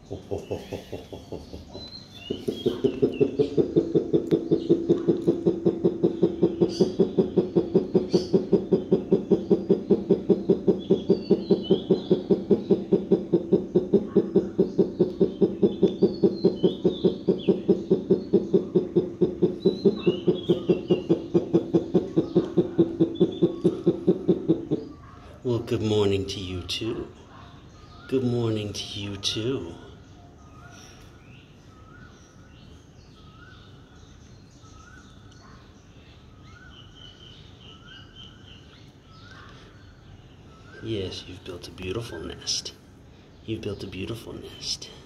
Well, good morning to you too. Good morning to you too. Yes, you've built a beautiful nest. You've built a beautiful nest.